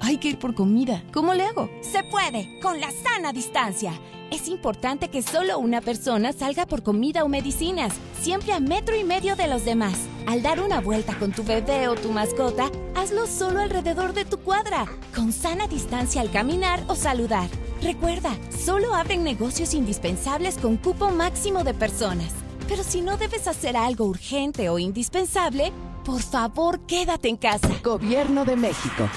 Hay que ir por comida. ¿Cómo le hago? Se puede, con la sana distancia. Es importante que solo una persona salga por comida o medicinas, siempre a 1,5 metros de los demás. Al dar una vuelta con tu bebé o tu mascota, hazlo solo alrededor de tu cuadra, con sana distancia al caminar o saludar. Recuerda, solo abren negocios indispensables con cupo máximo de personas. Pero si no debes hacer algo urgente o indispensable, por favor, quédate en casa. Gobierno de México.